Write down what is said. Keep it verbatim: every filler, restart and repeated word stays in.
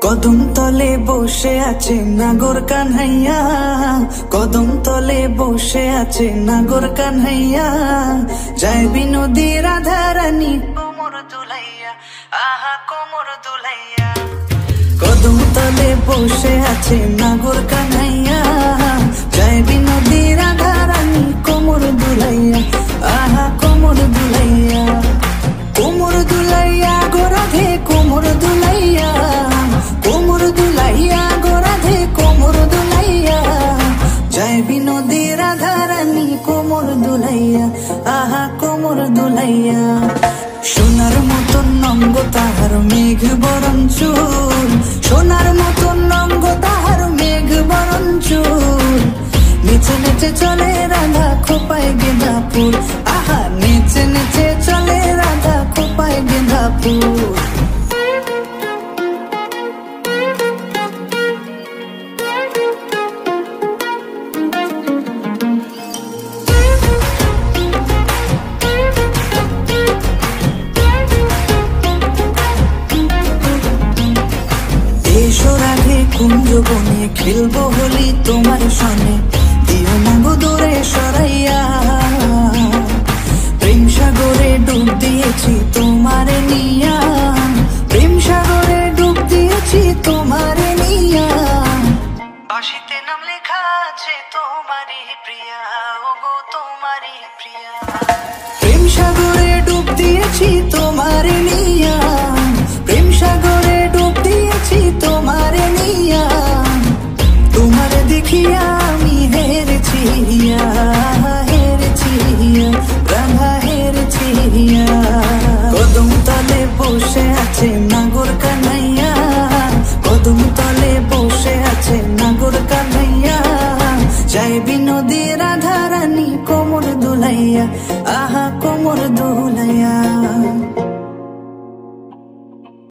কদম তলে বসে আছে নাগর কানহাইয়া, কদম তলে বসে আছে নাগর কানহাইয়া, যায় বিনোদী রাধা রানী কোমর দুলাইয়া, আহা কোমর দুলাইয়া। কদম তলে বসে আছে নাগর কানহাইয়া, যায় বিনোদী রাধা রানী কোমর দুলাইয়া, আহা কোমর দুলাইয়া। কোমর দুলাইয়া গো রাধে কোমর দুলাইয়া, কোমর দুলাইয়া গো রাধে কোমর দুলাইয়া, যায় বিনোদী রাধা রানী কোমর দুলাইয়া, আহা কোমর দুলাইয়া। সোনার মতন নঙ্গ তাহার মেঘ বরণ চুল, সোনার মতন নঙ্গ তাহার মেঘ বরণ চুল, নেচে নেচে চলে রাধা খোপায় গেঁদা ফুল, আহা নেচে নেচে চলে রাধা খোপায় গেঁদা ফুল। এসো রাধে কুঞ্জ বনে খেলবো হোলি তোমার সনে, দিও না গো দূরে সরাইয়া, প্রেম সাগরে ডুব দিয়েছি তোমারে নিয়া, প্রেম সাগরে ডুব দিয়েছি তোমারে নিয়া, বাঁশিতে নাম লেখা আছে তোমারই প্রিয়া, ও গো তোমারই প্রিয়া। প্রেম সাগরে ডুব দিয়েছি তোমারে নিয়া, প্রেম সাগরে ডুব দিয়েছি তোমারে নিয়া, তোমারে দেখিয়া আমি হেরেছি হেরেছি রাধা হেরেছি। কদম তলে বসে আছে নাগর কানহাইয়া, কদম তলে বসে আছে নাগর কানহাইয়া, যায় বিনোদী রাধা রানী কোমর দুলাইয়া, আহা কোমর দুলাইয়া।